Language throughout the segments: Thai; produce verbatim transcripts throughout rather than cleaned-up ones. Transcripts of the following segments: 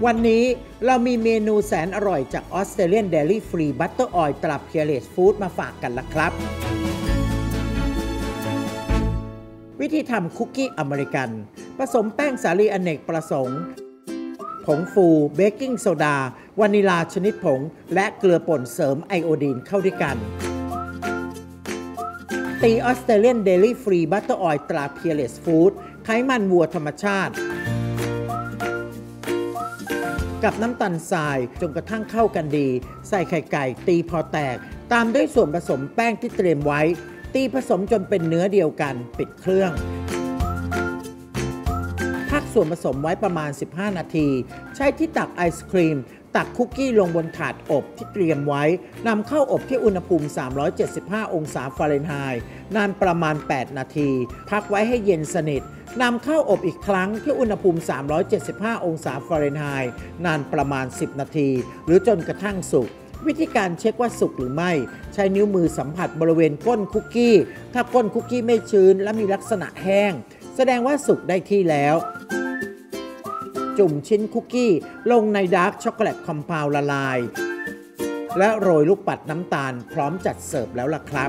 วันนี้เรามีเมนูแสนอร่อยจาก Australian Dairy Free Butter Oil ตรา Peerless Food มาฝากกันละครับวิธีทำคุกกี้อเมริกันผสมแป้งสาลีอเนกประสงค์ผงฟูเบกกิ้งโซดาวานิลาชนิดผงและเกลือป่นเสริมไอโอดีนเข้าด้วยกันตี Australian Dairy Free Butter Oil ตรา Peerless Food ไขมันวัวธรรมชาติกับน้ำตาลทรายจนกระทั่งเข้ากันดีใส่ไข่ไก่ตีพอแตกตามด้วยส่วนผสมแป้งที่เตรียมไว้ตีผสมจนเป็นเนื้อเดียวกันปิดเครื่องพักส่วนผสมไว้ประมาณสิบห้านาทีใช้ที่ตักไอศครีมตักคุกกี้ลงบนถาดอบที่เตรียมไว้นำเข้าอบที่อุณหภูมิสามร้อยเจ็ดสิบห้าองศาฟาเรนไฮต์นานประมาณแปดนาทีพักไว้ให้เย็นสนิทนำเข้าอบอีกครั้งที่อุณหภูมิสามร้อยเจ็ดสิบห้าองศาฟาเรนไฮต์นานประมาณสิบนาทีหรือจนกระทั่งสุกวิธีการเช็คว่าสุกหรือไม่ใช้นิ้วมือสัมผัสบริเวณก้นคุกกี้ถ้าก้นคุกกี้ไม่ชื้นและมีลักษณะแห้งแสดงว่าสุกได้ที่แล้วจุ่มชิ้นคุกกี้ลงในดาร์กช็อกโกแลตคอมเพลละลายและโรยลูกปัดน้ำตาลพร้อมจัดเสิร์ฟแล้วล่ะครับ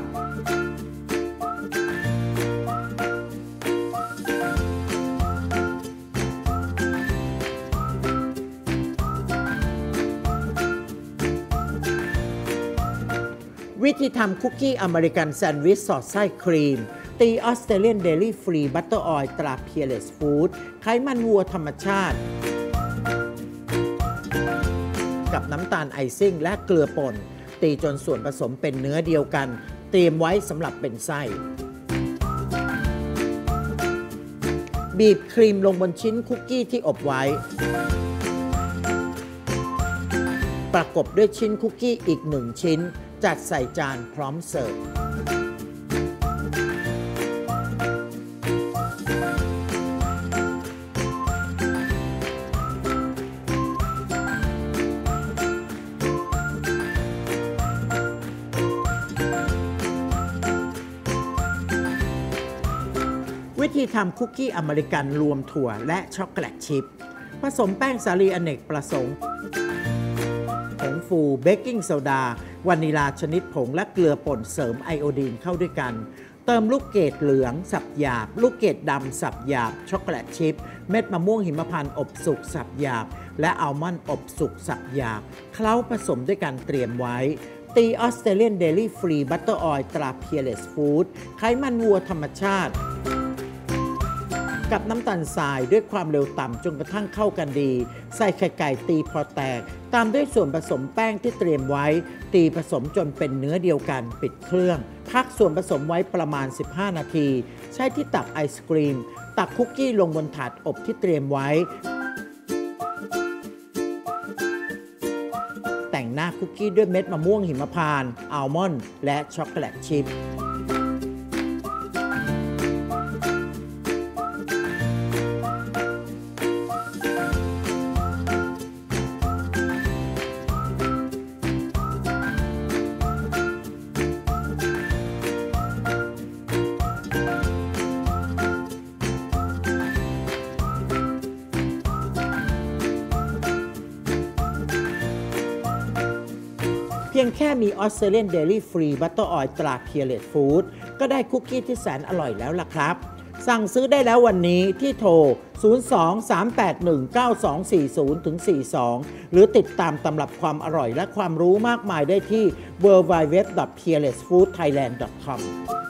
วิธีทำคุกกี้อเมริกันแซนด์วิชสอดไส้ครีมตี Australian Dairy Free Butter Oil ตรา Peerless Food ไขมันวัวธรรมชาติกับน้ำตาลไอซิ่งและเกลือป่นตีจนส่วนผสมเป็นเนื้อเดียวกันเตรียมไว้สำหรับเป็นไส้บีบครีมลงบนชิ้นคุกกี้ที่อบไว้ประกบด้วยชิ้นคุกกี้อีกหนึ่งชิ้นจัดใส่จานพร้อมเสิร์ฟวิธีทำคุกกี้อเมริกันรวมถั่วและช็อกโกแลตชิพผสมแป้งสาลีอเนกประสงค์ผงฟูเบกกิ้งโซดาวานิลาชนิดผงและเกลือป่นเสริมไอโอดีนเข้าด้วยกันเติมลูกเกดเหลืองสับหยาบลูกเกดดำสับหยาบช็อกโกแลตชิพเม็ดมะม่วงหิมพานต์อบสุกสับหยาบและอัลมอนด์อบสุกสับหยาบเคล้าผสมด้วยกันเตรียมไว้ตี Australian Dairy Free Butter Oil ตรา Peerless Food ไขมันวัวธรรมชาติกับน้ำตาลทรายด้วยความเร็วต่ำจนกระทั่งเข้ากันดีใส่ไข่ไก่ตีพอแตกตามด้วยส่วนผสมแป้งที่เตรียมไว้ตีผสมจนเป็นเนื้อเดียวกันปิดเครื่องพักส่วนผสมไว้ประมาณสิบห้านาทีใช้ที่ตักไอศกรีมตักคุกกี้ลงบนถาดอบที่เตรียมไว้แต่งหน้าคุกกี้ด้วยเม็ดมะม่วงหิมพานต์อัลมอนด์และช็อกโกแลตชิพเพียงแค่มี Australian Dairy Free Butter Oil ตรา Peerless Food ก็ได้คุกกี้ที่แสนอร่อยแล้วล่ะครับสั่งซื้อได้แล้ววันนี้ที่โทร ศูนย์ สอง สาม แปด หนึ่ง เก้า สอง สี่ ศูนย์ สี่ สอง หรือติดตามตำรับความอร่อยและความรู้มากมายได้ที่ ดับเบิลยู ดับเบิลยู ดับเบิลยู ดอท พี อี แอล เอส ฟู้ด ไทยแลนด์ ดอท คอม